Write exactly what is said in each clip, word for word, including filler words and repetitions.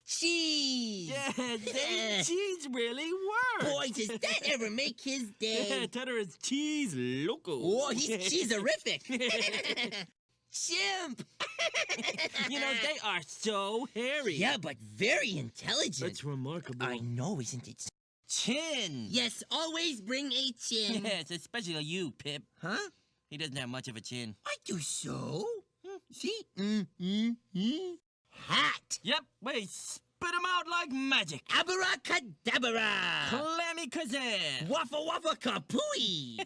cheese! Yeah, Dave, cheese really works! Boy, does that ever make his day! Yeah, Tanner is cheese loco. Oh, he's cheeserific! Chimp! You know, they are so hairy. Yeah, but very intelligent. That's remarkable. I know, isn't it? Chin! Yes, always bring a chin. Yes, especially you, Pip. Huh? He doesn't have much of a chin. I do so. See? Mm, mm, mm. Hat. Yep, wait, spit him out like magic. Abracadabra. Clammy Kazan. Waffa waffa kapooey.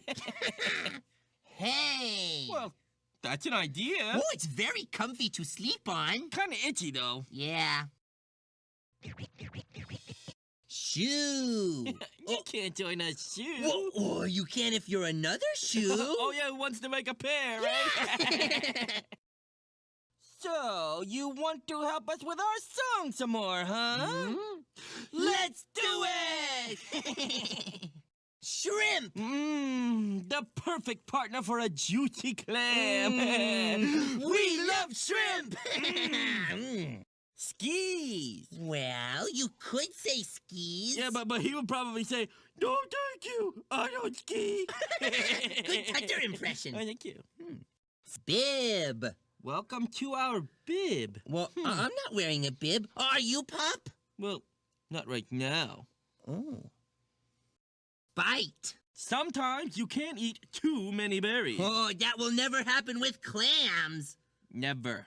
Hey. Well, that's an idea. Oh, it's very comfy to sleep on. Kinda itchy, though. Yeah. Shoe. You oh. can't join a shoe. Well, oh, you can if you're another shoe. Oh, yeah, who wants to make a pair, right? So, you want to help us with our song some more, huh? Mm-hmm. Let's do it! Shrimp! Mmm, the perfect partner for a juicy clam. Mm, we love shrimp! mm. Skis. Well, you could say skis. Yeah, but, but he would probably say, no, thank you, I don't ski. Good Tucker impression. Oh, thank you. Hmm. Bib. Welcome to our bib. Well, hmm. I'm not wearing a bib. Are you, Pop? Well, not right now. Oh. Bite. Sometimes you can't eat too many berries. Oh, that will never happen with clams. Never.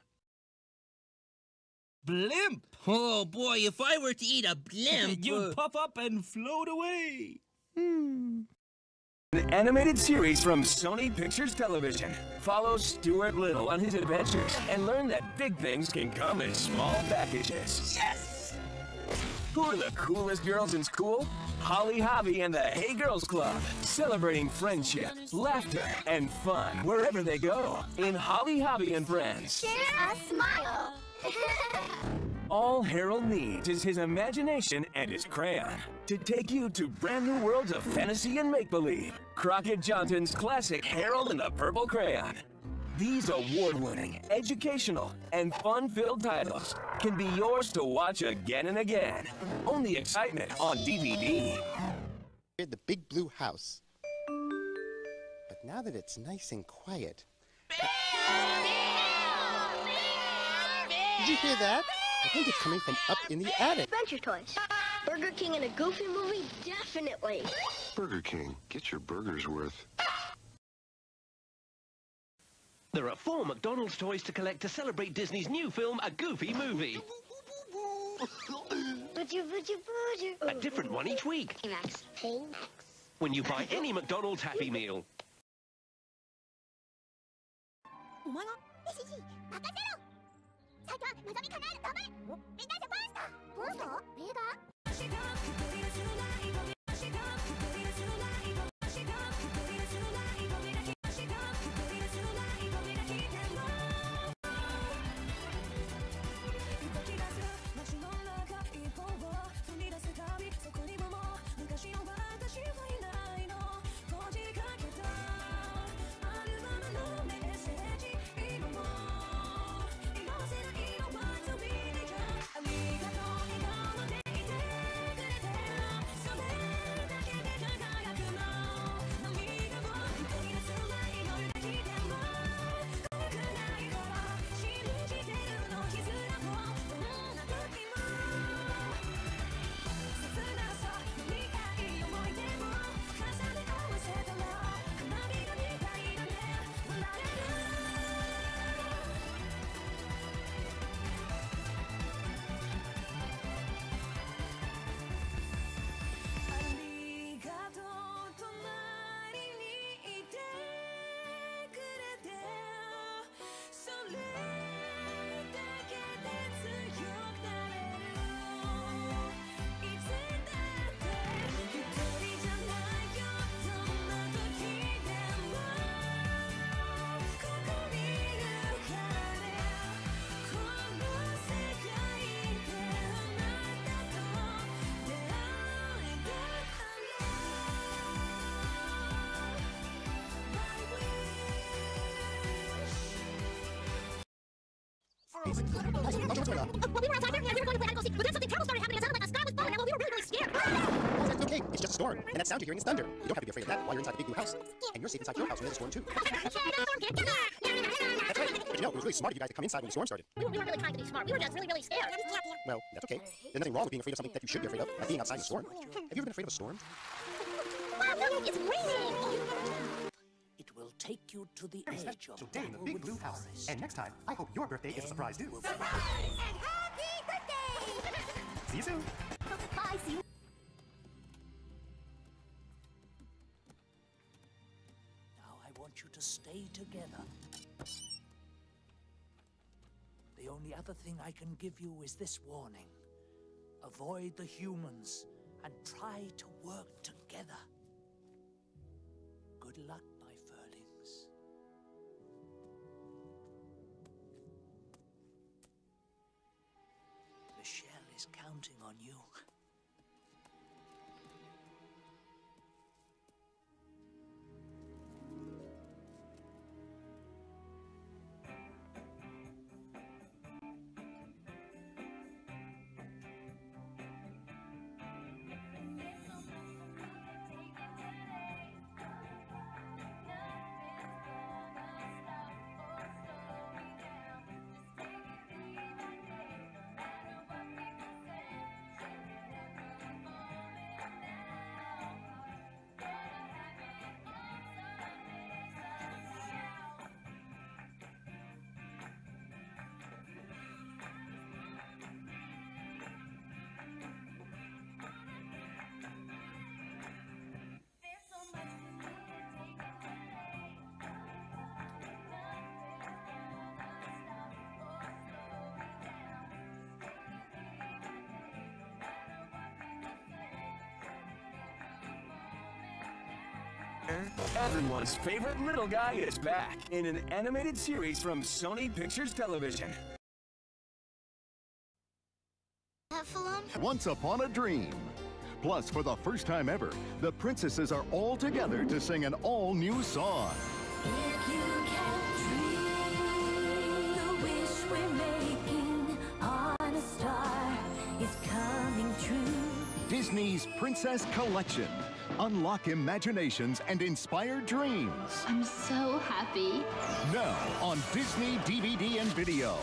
Blimp. Oh, boy, if I were to eat a blimp... You'd uh... puff up and float away. Hmm. An animated series from Sony Pictures Television. Follow Stuart Little on his adventures and learn that big things can come in small packages. Yes! Who are the coolest girls in school? Holly Hobby and the Hey Girls Club, celebrating friendship, laughter, and fun wherever they go. In Holly Hobby and Friends. Share a smile. All Harold needs is his imagination and his crayon to take you to brand new worlds of fantasy and make-believe. Crockett Johnson's classic Harold and the Purple Crayon. These award-winning, educational, and fun-filled titles can be yours to watch again and again. Only excitement on D V D. The big blue house. But now that it's nice and quiet... Did you hear that? I think it's coming from up in the attic. Adventure Toys. Burger King in a Goofy movie? Definitely. Burger King. Get your burger's worth. There are four McDonald's toys to collect to celebrate Disney's new film, A Goofy Movie. A different one each week. Max. Hey, Max. When you buy any McDonald's Happy Meal. Well, we were on time. We were going to play hide and go seek, but then something storm, and that sound you're hearing is thunder. You don't have to be afraid of that while you're inside the big blue house. And you're safe inside your house near the storm, too. That's right. But you know, it was really smart of you guys to come inside when the storm started. We, we weren't really trying to be smart. We were just really, really scared. Well, that's okay. There's nothing wrong with being afraid of something that you should be afraid of, like being outside in a storm. Have you ever been afraid of a storm? Wow, look, it's raining! It will take you to the edge of Today in the big blue house. And next time, I hope your birthday is a surprise too. Surprise! And happy birthday! See you soon. Bye, see you. Now I want you to stay together. The only other thing I can give you is this warning. Avoid the humans and try to work together. Good luck, my furlings. Michelle is counting on you. Everyone's favorite little guy is back in an animated series from Sony Pictures Television. Heffalump? Once Upon a Dream. Plus, for the first time ever, the princesses are all together to sing an all-new song. If you can dream, the wish we're making on a star is coming true. Disney's Princess Collection. Unlock imaginations and inspire dreams. I'm so happy. Now on Disney D V D and video.